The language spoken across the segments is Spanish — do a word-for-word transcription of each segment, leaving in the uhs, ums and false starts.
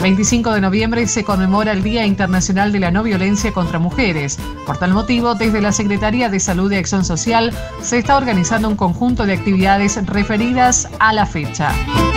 veinticinco de noviembre se conmemora el Día Internacional de la No Violencia contra Mujeres. Por tal motivo, desde la Secretaría de Salud y Acción Social se está organizando un conjunto de actividades referidas a la fecha.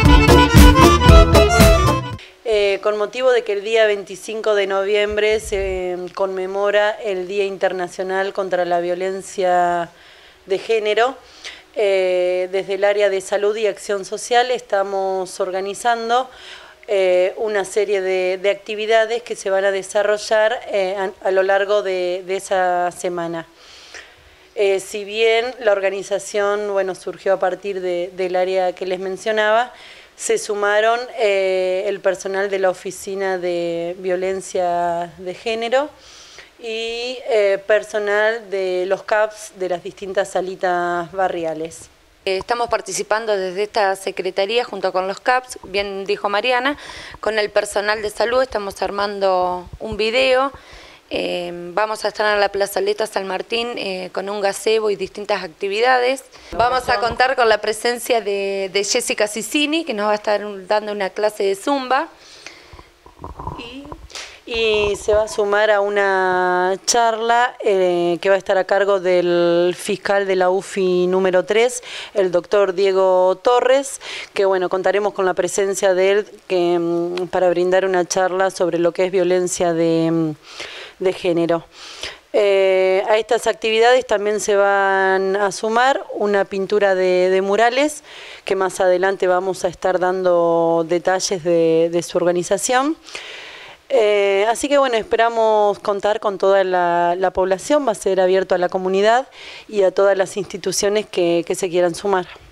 Eh, con motivo de que el día veinticinco de noviembre se conmemora el Día Internacional contra la Violencia de Género, eh, desde el área de Salud y Acción Social estamos organizando eh, una serie de, de actividades que se van a desarrollar eh, a, a lo largo de, de esa semana. Eh, si bien la organización bueno, surgió a partir de, del área que les mencionaba, se sumaron eh, el personal de la Oficina de Violencia de Género y eh, personal de los C A Ps de las distintas salitas barriales. Estamos participando desde esta Secretaría junto con los C A Ps, bien dijo Mariana, con el personal de salud estamos armando un video. Eh, vamos a estar en la plazoleta San Martín eh, con un gazebo y distintas actividades. Vamos a contar con la presencia de, de Jessica Cicini, que nos va a estar dando una clase de zumba. Y, y se va a sumar a una charla eh, que va a estar a cargo del fiscal de la U F I número tres, el doctor Diego Torres, que bueno, contaremos con la presencia de él que, para brindar una charla sobre lo que es violencia de... de género. Eh, a estas actividades también se van a sumar una pintura de, de murales, que más adelante vamos a estar dando detalles de, de su organización. Eh, así que bueno, esperamos contar con toda la, la población, va a ser abierto a la comunidad y a todas las instituciones que, que se quieran sumar.